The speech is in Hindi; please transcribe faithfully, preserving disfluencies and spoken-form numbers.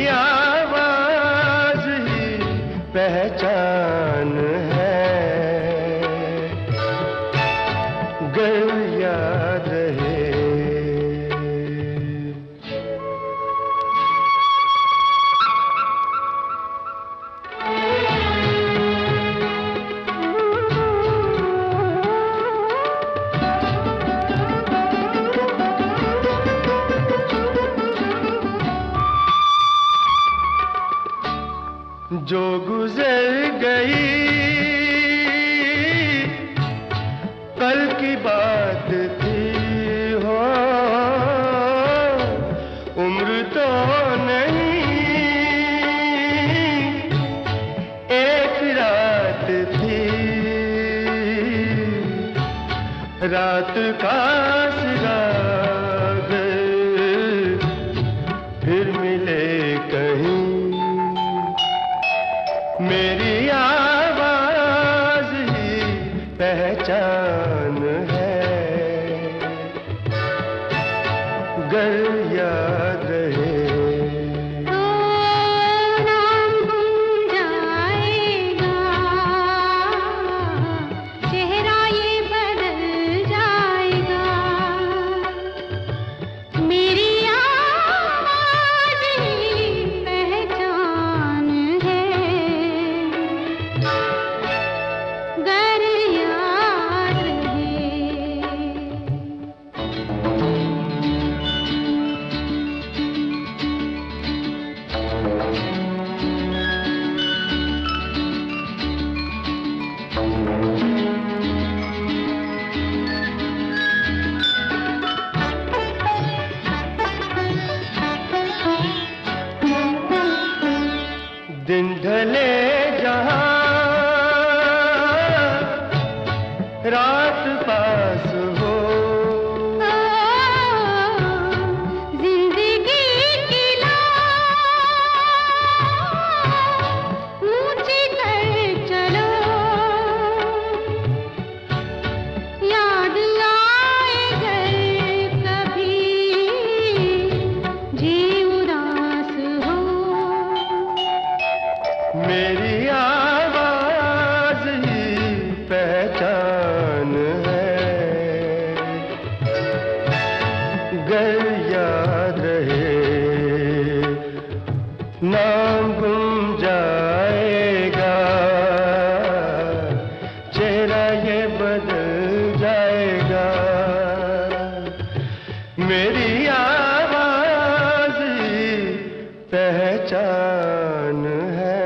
आवाज ही पहचान है, गर याद रहे। जो गुजर गई कल की बात थी हो, उम्र तो नहीं एक रात थी, रात का सिराग फिर मिले कहीं, मेरी आवाज ही पहचान है, गर याद रहे। दिन ढले जहां रात पास हो, जिंदगी की ऊंची कर चलो, याद आए घर कभी जी उदास हो, मेरी आवाज ही पहचान है, गर याद रहे। नाम गुम जाएगा, चेहरा ये बदल जाएगा, मेरी आवाज ही पहचान है।